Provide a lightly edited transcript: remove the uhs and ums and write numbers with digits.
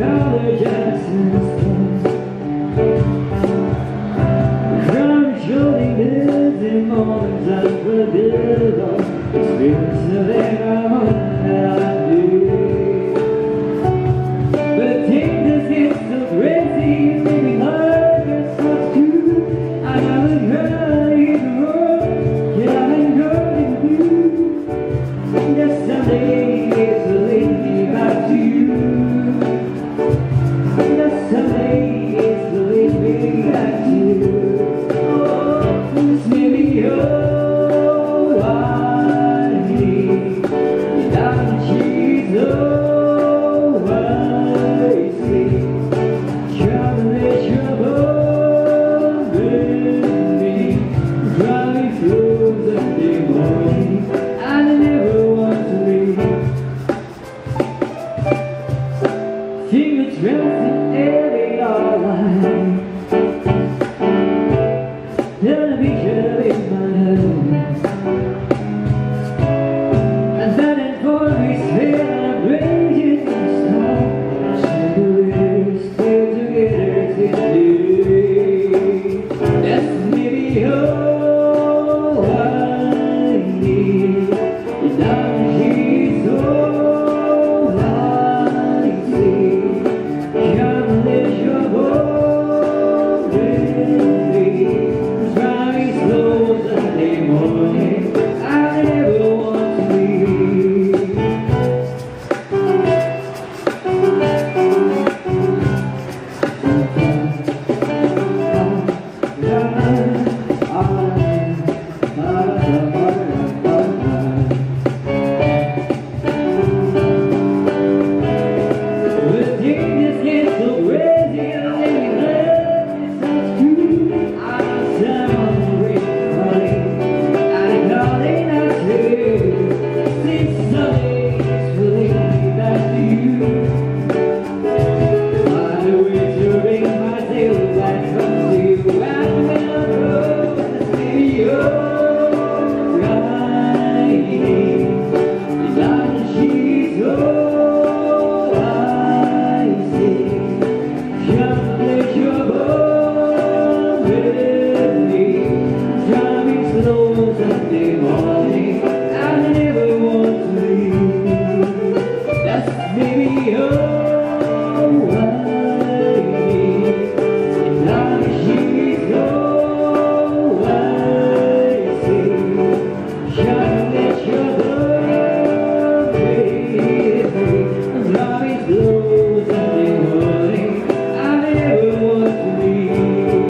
apologize instead. Chronically busy mornings unforgettable, experience of everyone that I do. But things get so crazy, it's getting hard to get stuff too. I haven't heard either road, yeah, I haven't heard it you. Just someday it's to lead me back to you. Just someday it's to lead me back to you. Oh, this may be all I need. Without she's always sweet. Trouble with me, driving through the day morning. I never want to leave. Think it's resting every hour.